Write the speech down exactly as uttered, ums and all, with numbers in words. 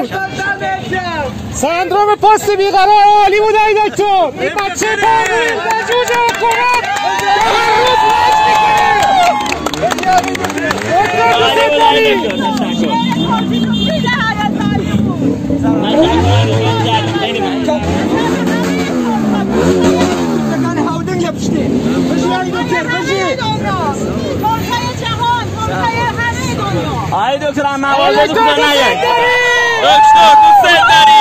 بود. سندروم پست بیقرار عالی بود ای دکتر. این بچه پارویل در جوجه حکومت به هر روز راج آی دکتر هم موازه دکتر میکنه. دکتر دوست داری